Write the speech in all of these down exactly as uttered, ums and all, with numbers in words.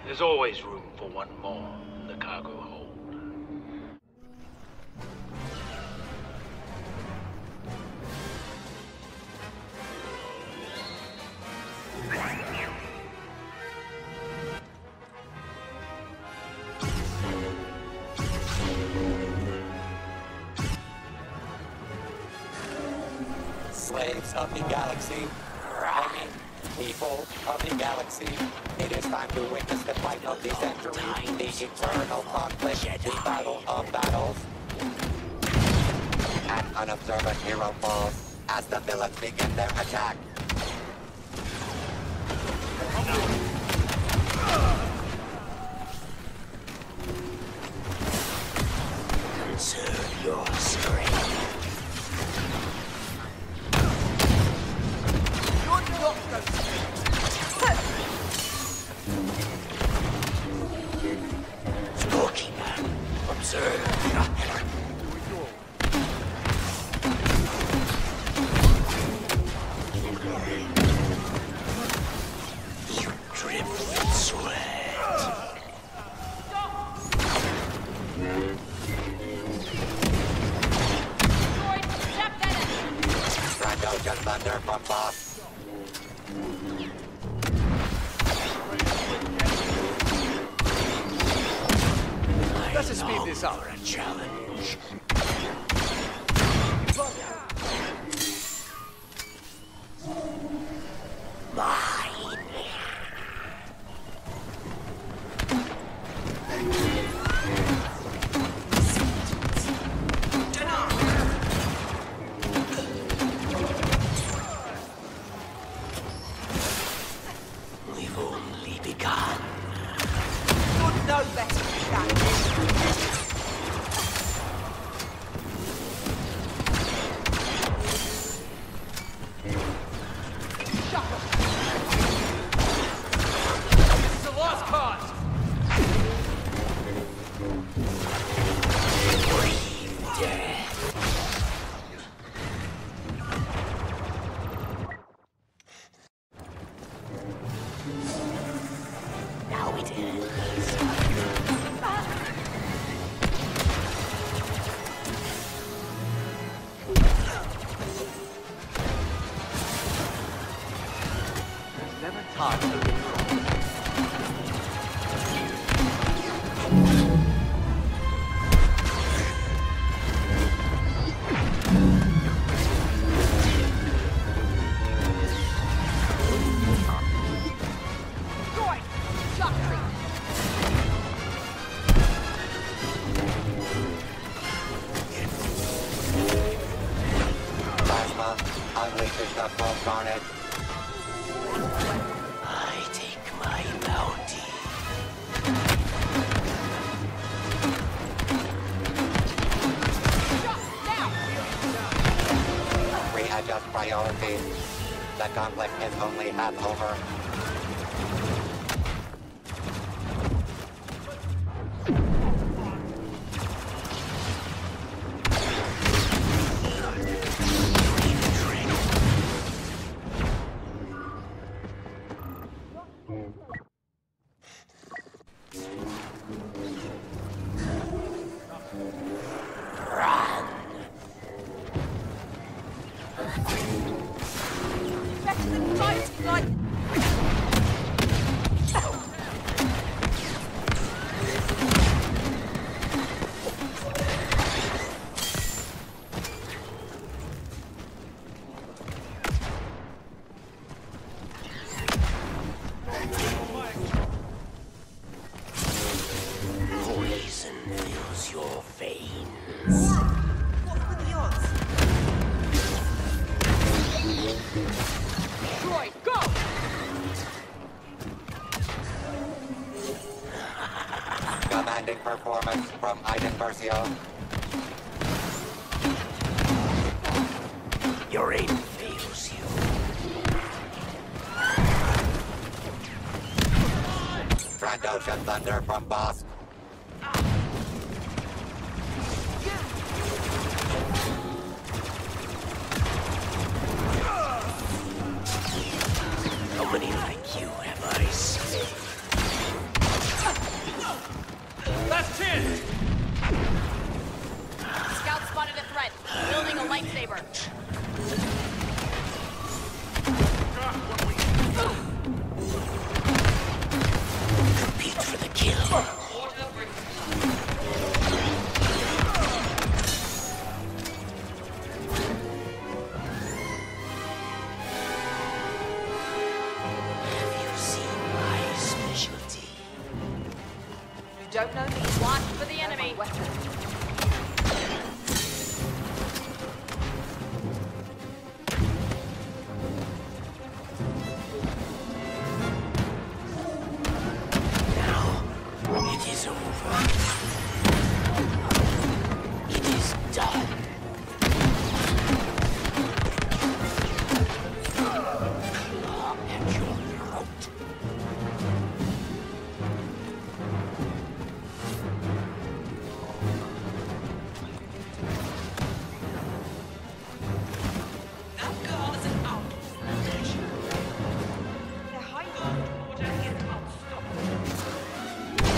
There's always room for one more in the cargo hold. Slaves of the galaxy, I mean, people of the galaxy, it is time to witness the fight of the century, the eternal conflict, the battle of battles. An unobservant hero falls as the villains begin their attack. Conserve your strength. Stalking. Observe. You drip with sweat. Trandoshan thunder from Bossk. Let's speed this up. For a challenge. Mine. We've only begun. You'd know better than that. Now it is. There's never time to Plasma unleashes the full carnage. I take my bounty. Readjust priorities. The conflict is only half over. Better than fighting like... Poison fills your veins. What were the odds? Troy, go! Commanding performance from Iden Versio. Your aim fails you. Trandoshan thunder from Bossk. How many like you have I seen? for the kill. Have you seen my specialty? You don't know me. Watch for the enemy. Weapon. It is over. It is done. Claw at your throat. That girl is an outlaw. They're hiding. Order is unstoppable.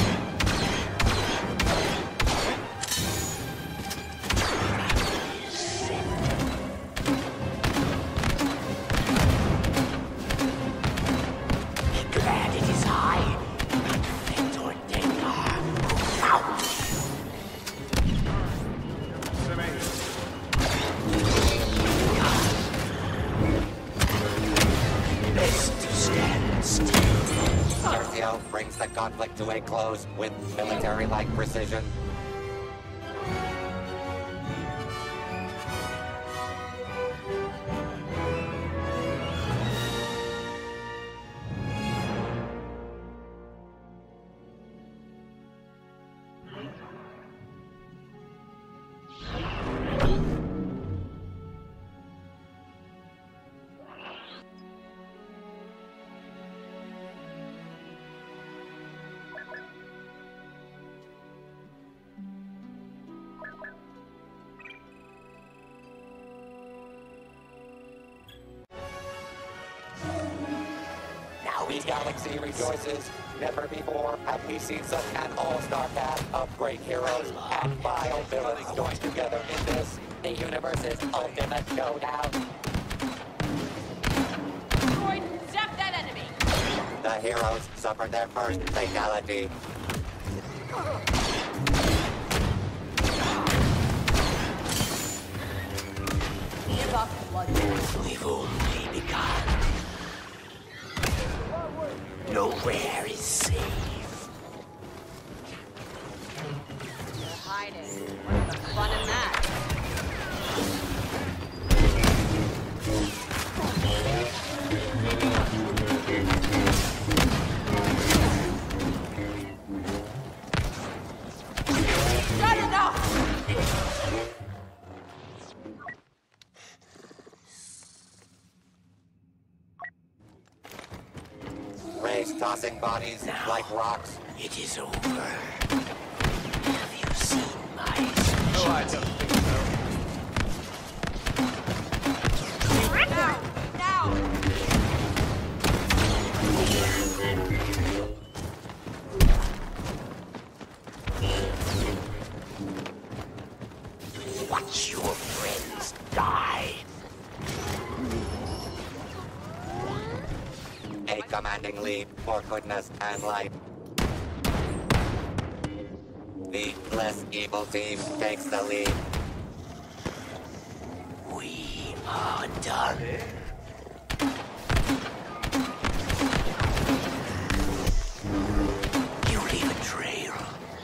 Glad it is I, not fate or danger, who found me. Best to stand still. Sergio brings the conflict to a close with military-like precision. Now the galaxy rejoices. Never before have we seen such an all-star cast of great heroes and vile villains joined together in this, the universe's ultimate showdown. Destroyed. Zap that enemy. The heroes suffered their first fatality. Give up, blood. We've only begun. Nowhere is safe. You're hiding. What's the fun in that? Not enough! Rays tossing bodies now, like rocks. It is over. Have you seen my specialty? Oh, I don't think so. Now! Now! Watch your friends die. A commanding lead for goodness and light. The less evil team takes the lead. We are done. You leave a trail.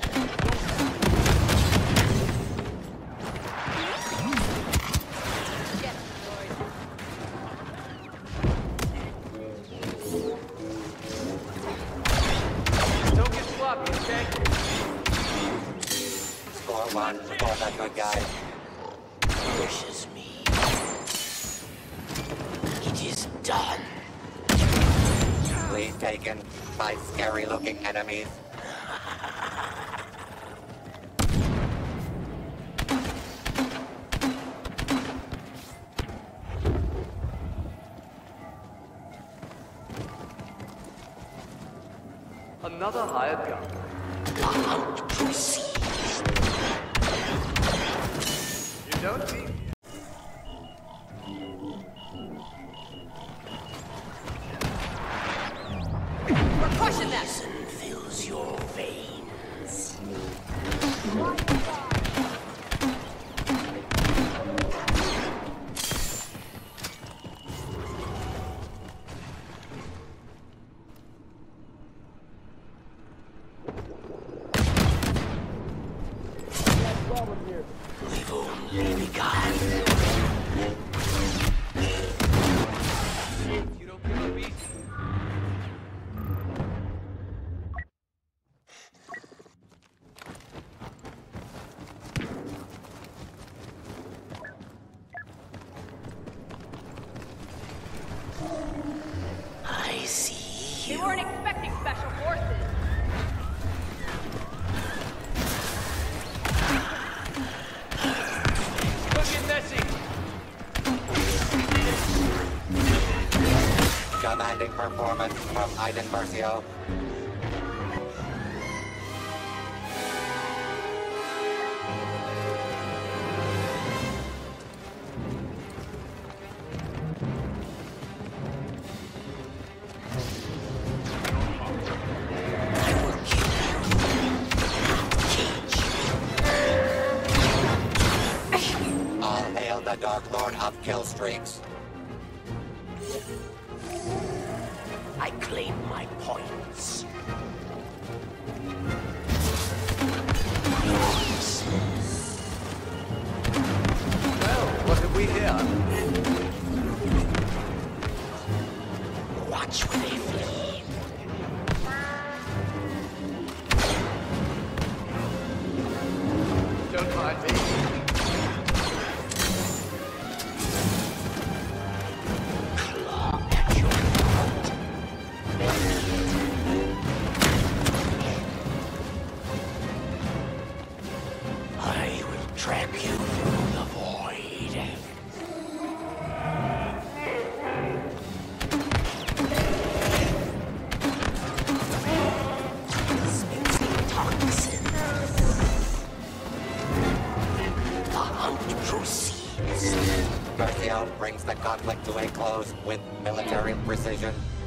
Don't get sloppy, okay? Score one for the good guy. Wishes me. It is done. Lead taken by scary-looking enemies. Another hired gun. Out proceed. You don't see. We're crushing them. Poison-filled cools your veins. We've only begun. You don't give up easy. I see We you. weren't expecting special forces. Look at messy. Commanding performance from Iden Versio. All hail the Dark Lord of Kill Streaks. I claim my points. Well, what have we here? Watch where they flee. Don't mind me. Claw at your throat. I will trap you through the void. Dispensing toxins. The hunt proceeds. Garcia brings the conflict to a close with military precision.